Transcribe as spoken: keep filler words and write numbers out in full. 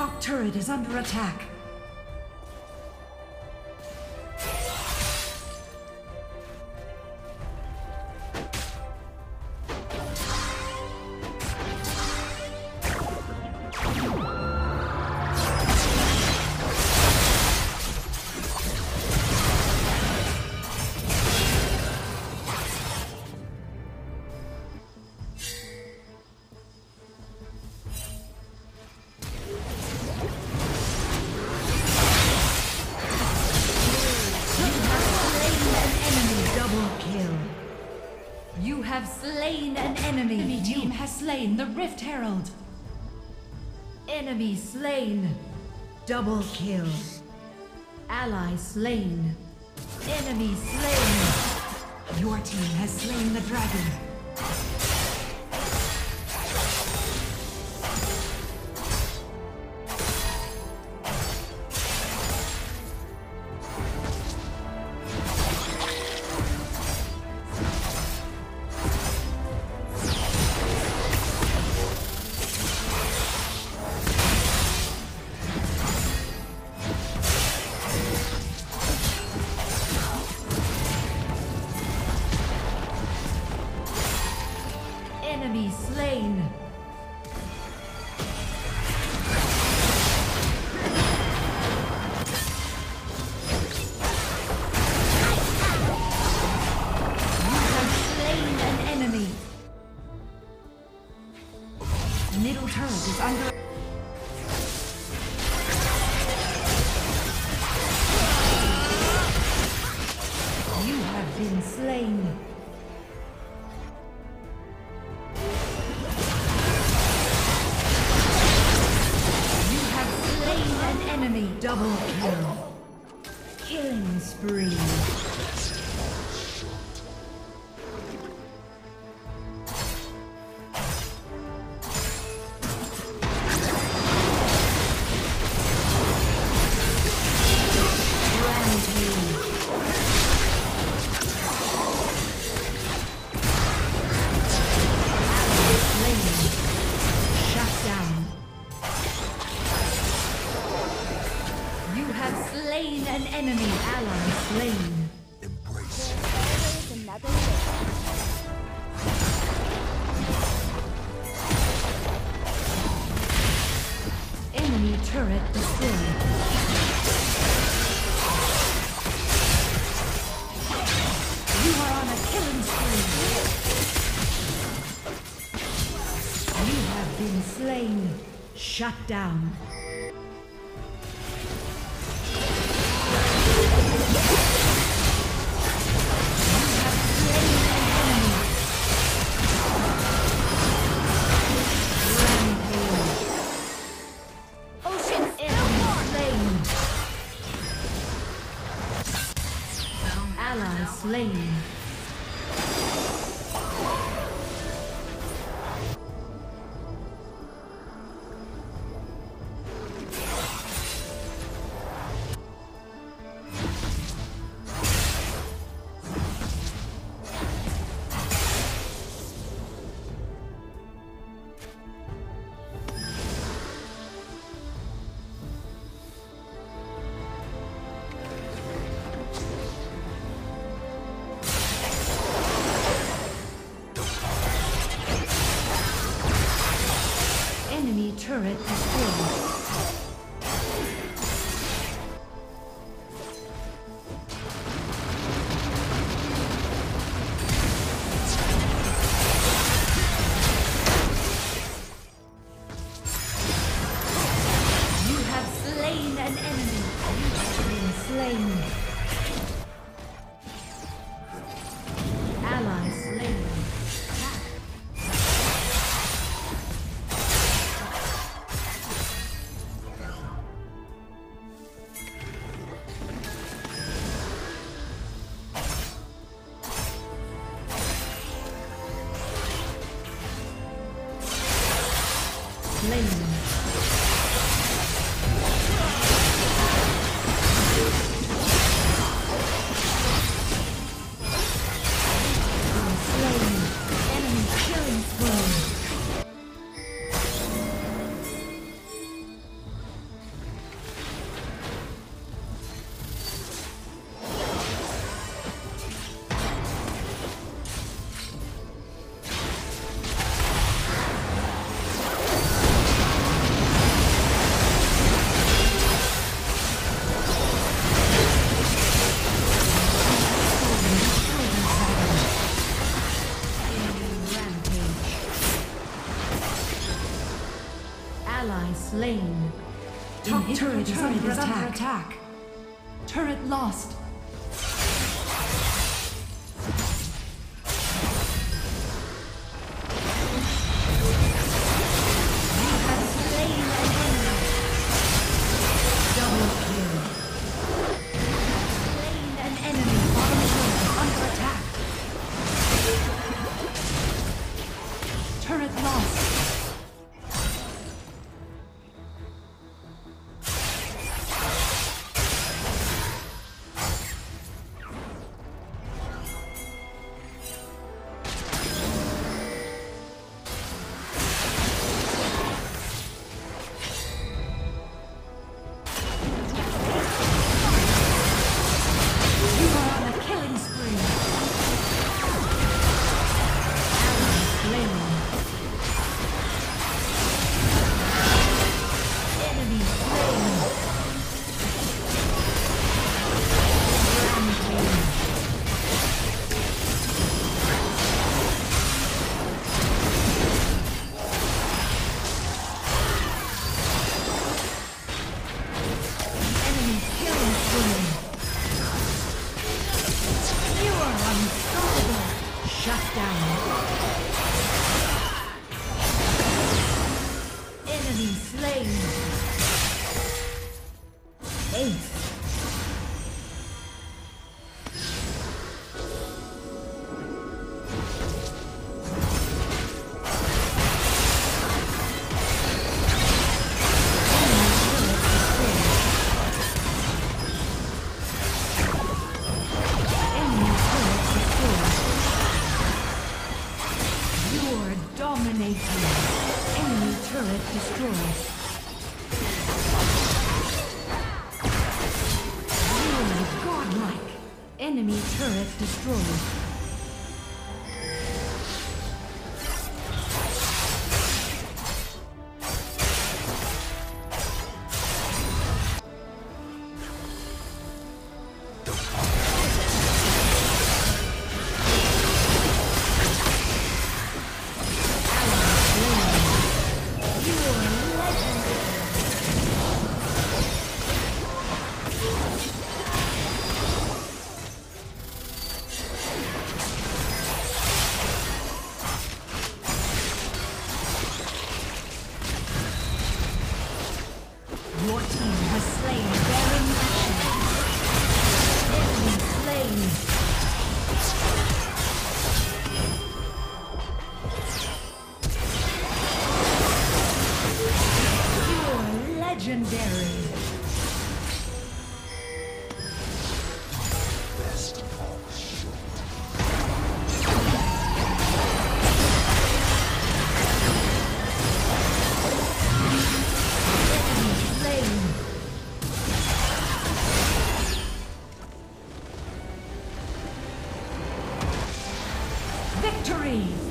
top turret is under attack. Have slain an enemy. Enemy team has slain the Rift Herald. Enemy slain. Double kill. Ally slain. Enemy slain. Your team has slain the dragon. Enemy slain. You have slain an enemy. Middle turret is under. You have been slain. Enemy double kill. Killing spree. Slain an enemy ally slain. Embrace. There's always another way. Enemy turret destroyed. You are on a killing spree. You have been slain. Shut down. Slain. Enemy turret destroyed. You have slain an enemy. You have been slain. Ally slain. Slain. ally slain. Top Inhibitor turret is under turret is under attack. attack. Turret lost. You have slain an enemy. Double kill. Slain an enemy. Bottom turret is under attack. Turret lost. Enemy turret destroyed. Really godlike. Enemy turret destroyed. Your team has slain Baron Nashor. Enemy slain. You're legendary. Victory!